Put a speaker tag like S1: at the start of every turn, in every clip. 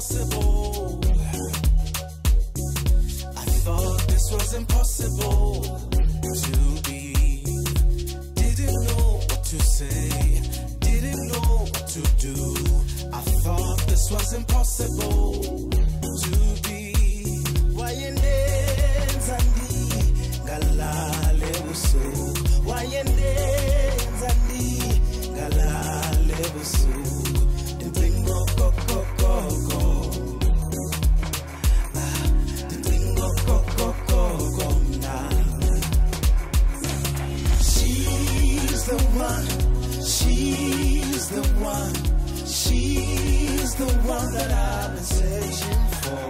S1: impossible. I thought this was impossible to be. Didn't know what to say, didn't know what to do. I thought this was impossible to be. Wayendenzani galale busuku, wayendenzani galale busuku. Dingo go go go go, dingo go go go go now. She's the one, she's the one, she's the one that I've been searching for.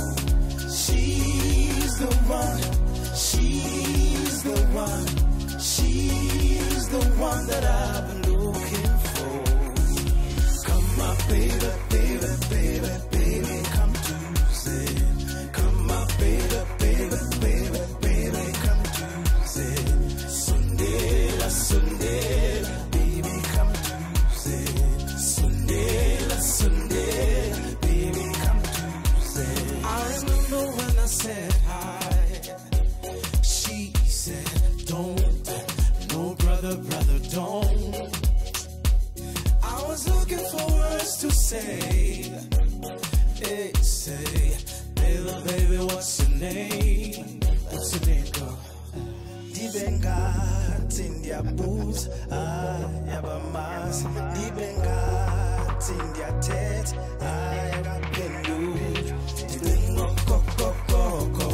S1: She's the one, she's the one, she's the one that I've been looking for. Come my baby, baby, baby, baby, come to say. Come my baby, baby, baby, baby, come to say. Sunday, la Sunday, baby, come to say. Sunday, la Sunday, baby, come to say. I remember when I said hi, she said don't, no brother, brother, don't. I was looking for words to say, hey, say, baby, baby, what's your name? What's your name, girl? Dibenga, tindia boots, yabamas. Dibenga, tindia tet, yagapelu. Dibengo, go, go, go, go.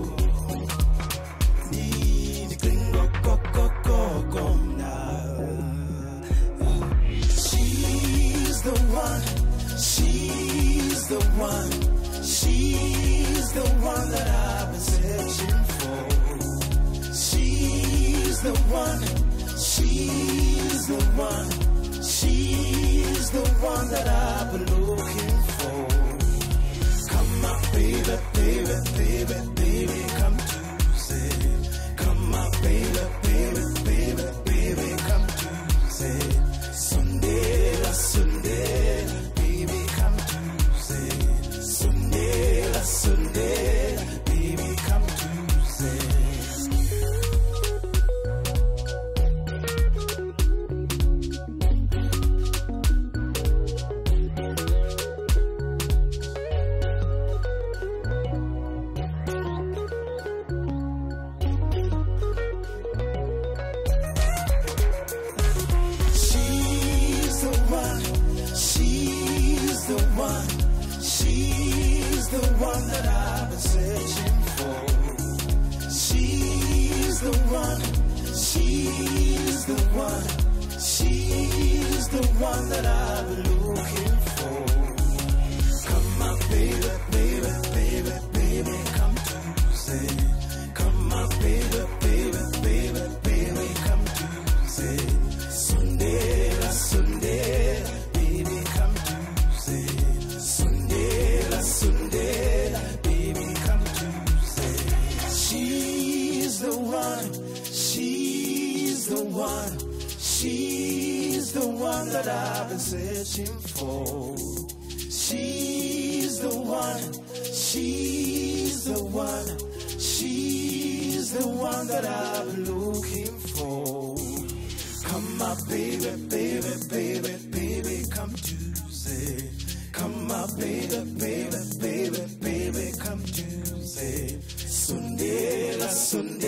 S1: Dibengo, go, go, go, go, now. She's the one, she's the one, she's the one that I've been searching for. She's the one, she's the one, she's the one that I've been looking for. Come my baby, baby, baby, baby, come to say. Come my baby, baby, baby, baby, come to say. Sunday, la Sunday, baby, come to say. Sunday, la Sunday, baby, come to say. She's the one, she's the one, she's the one that I've been searching for. She's the one, she's the one, she's the one that I've been looking for. Come my baby, baby, baby, baby, come to say. Come my baby, baby, baby, baby, come to say. Sunday, la Sunday, baby, come to say. Sunday, la Sunday, baby, come to say. She's the one, she's the one, she's the one that I've been searching for. She's the one, she's the one, she's the one that I've been looking for. Come my baby, baby, baby, baby, come to say. Come my baby, baby, baby, baby, come to say. Sunday, la Sunday.